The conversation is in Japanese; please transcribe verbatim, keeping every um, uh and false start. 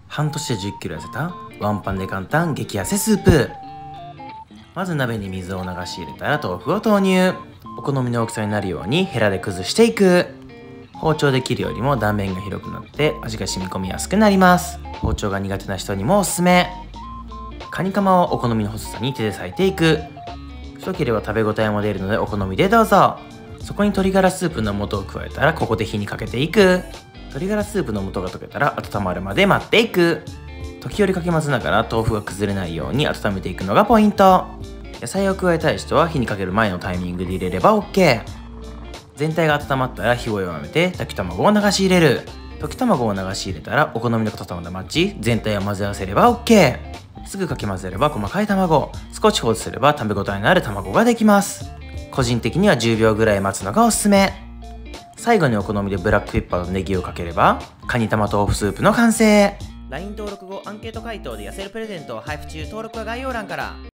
半年でじゅっキロ痩せたワンパンで簡単激痩せスープ。まず鍋に水を流し入れたら豆腐を投入。お好みの大きさになるようにヘラで崩していく。包丁で切るよりも断面が広くなって味が染み込みやすくなります。包丁が苦手な人にもおすすめ。カニカマをお好みの細さに手で裂いていく。太ければ食べ応えも出るのでお好みでどうぞ。そこに鶏ガラスープの素を加えたらここで火にかけていく。鶏ガラスープの素が溶けたら温まるまで待っていく。時折かき混ぜながら豆腐が崩れないように温めていくのがポイント。野菜を加えたい人は火にかける前のタイミングで入れれば OK。 全体が温まったら火を弱めて溶き卵を流し入れる。溶き卵を流し入れたらお好みの硬さまで待ち全体を混ぜ合わせれば OK。 すぐかき混ぜれば細かい卵、少し放置すれば食べ応えのある卵ができます。個人的にはじゅうびょうぐらい待つのがおすすめ。最後にお好みでブラックペッパーとネギをかければカニ玉豆腐スープの完成。 ライン 登録後アンケート回答で痩せるプレゼントを配布中。登録は概要欄から。